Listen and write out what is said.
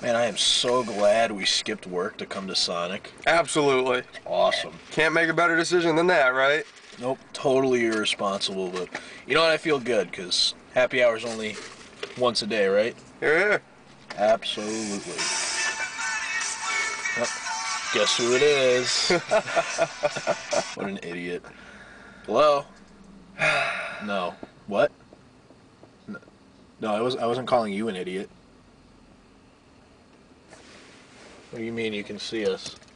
Man, I am so glad we skipped work to come to Sonic. Absolutely. Awesome. Can't make a better decision than that, right? Nope, totally irresponsible, but you know what? I feel good because happy hour's only once a day, right? Here, here. Absolutely. Well, guess who it is? What an idiot. Hello? No. What? No, I wasn't calling you an idiot. What do you mean you can see us?